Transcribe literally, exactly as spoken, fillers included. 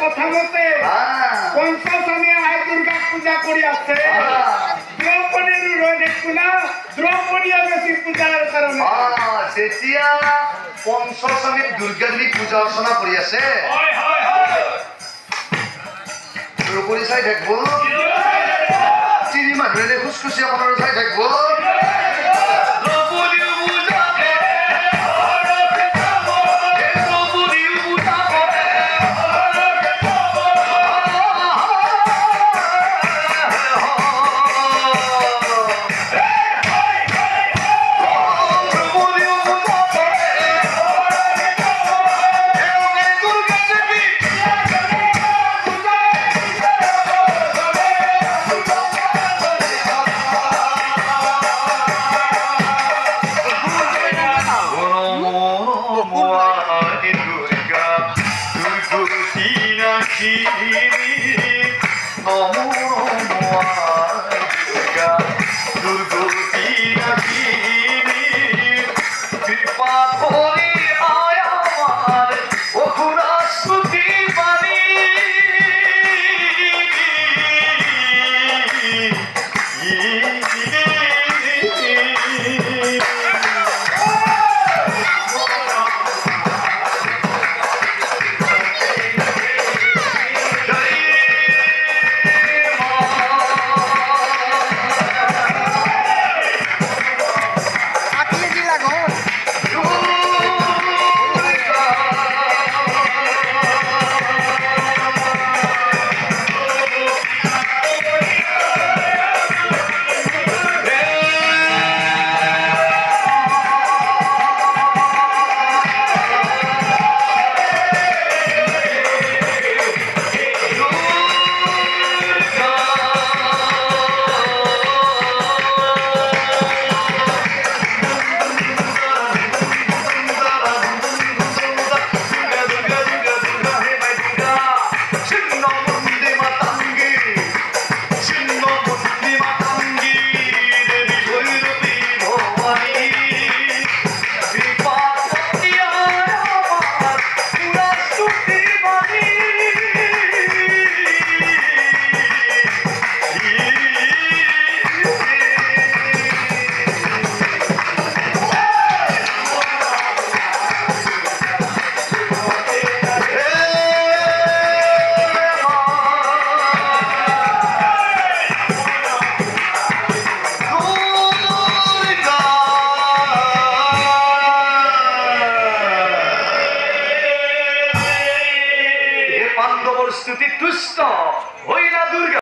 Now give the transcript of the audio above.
কথা মতে পঞ্চমী আই দুর্গা পূজা করি আছে দ্রৌপদীর রয় দেখু না দ্রৌপদী বেশি পূজার কারণে যেতিয়া পঞ্চমী দুর্গা দেৱী পূজা অৰ্চনা কৰি আছে দ্রৌপদী চাই থাকিব তিনি মানুহে খুচখুচি আপোনাৰ চাই থাকিব स्तुति तुष्ट होइला दुर्गा